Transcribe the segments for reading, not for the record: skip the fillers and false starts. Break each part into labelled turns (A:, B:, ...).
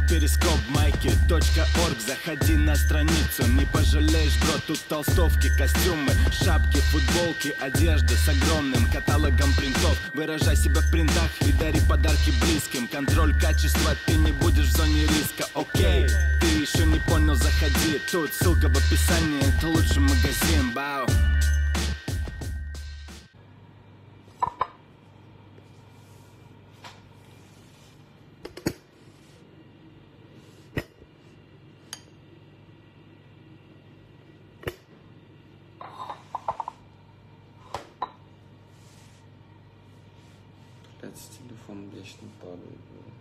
A: перископ майки.орг. Заходи на страницу, не пожалеешь, бро. Тут толстовки, костюмы, шапки, футболки, одежда с огромным каталогом принтов. Выражай себя в принтах и дари подарки близким. Контроль качества, ты не будешь в зоне риска, окей. Ты еще не понял, заходи. Тут ссылка в описании, это лучший магазин, бау.
B: Телефон вечно падает.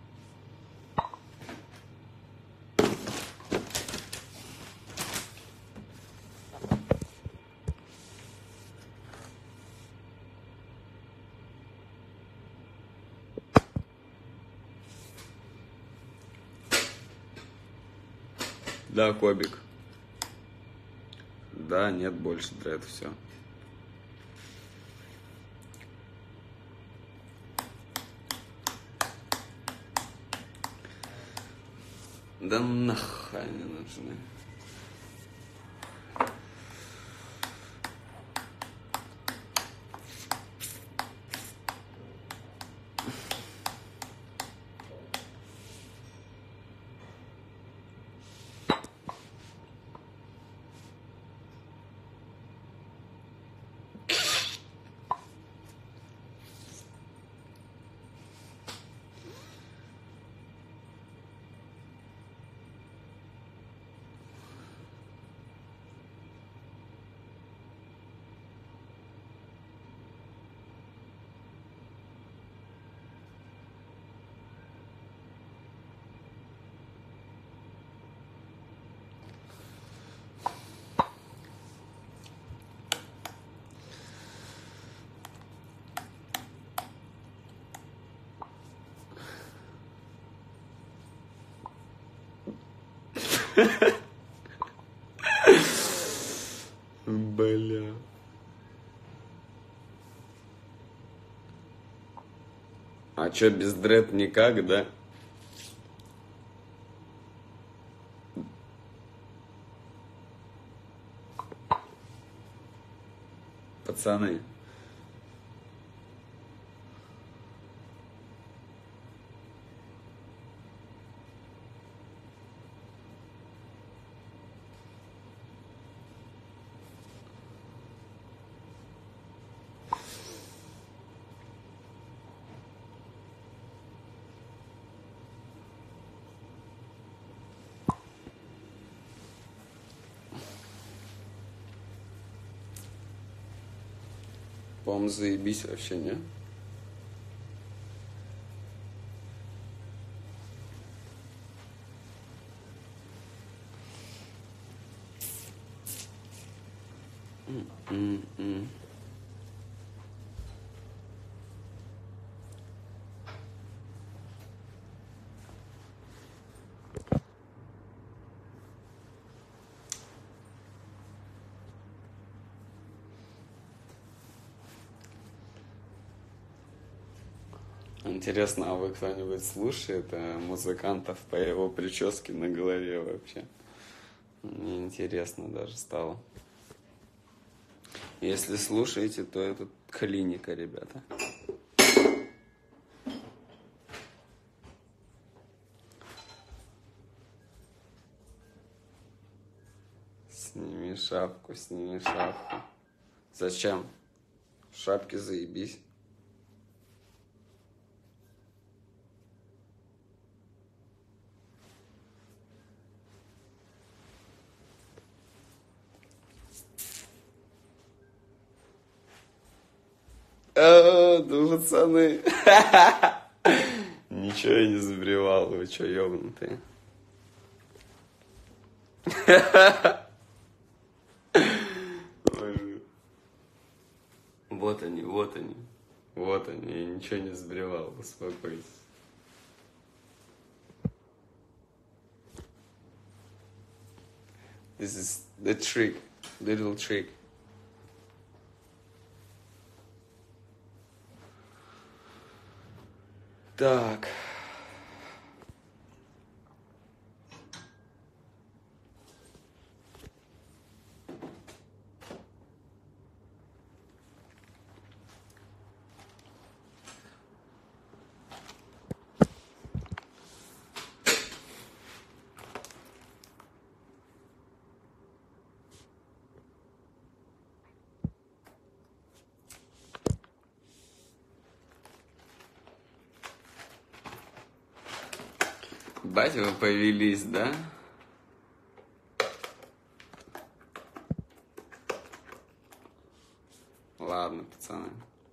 B: Да, Кобик. Да, нет больше дред, все. Да нахуй не нужны. Бля. А чё, без дред никак, да? Пацаны. По-моему, заебись вообще, не? Интересно, а вы кто-нибудь слушает музыкантов по его прическе на голове вообще? Мне интересно даже стало. Если слушаете, то это клиника, ребята. Сними шапку, сними шапку. Зачем? В шапке заебись. Ну, пацаны. Ничего я не забревал, вы что, ёбнутые? Вот они, вот они. Вот они, я ничего не забревал, успокойтесь. This is the trick, little trick. Так. Бать, вы повелись, да? Ладно, пацаны.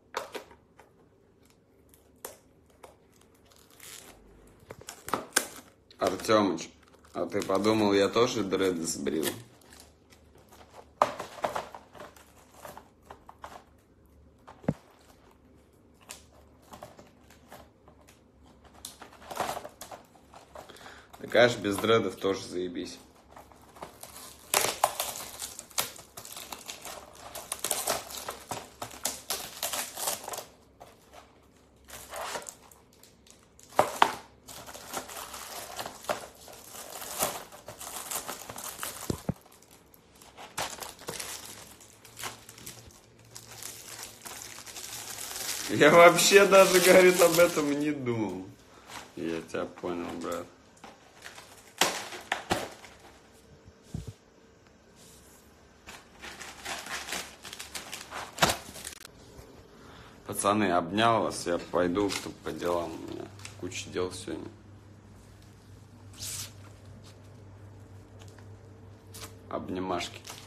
B: Артемыч, а ты подумал, я тоже дреды сбрил? Так, аж без дредов тоже заебись. Я вообще даже, говорит, об этом не думал. Я тебя понял, брат. Пацаны, обнял вас, я пойду по делам, у меня куча дел сегодня. Обнимашки.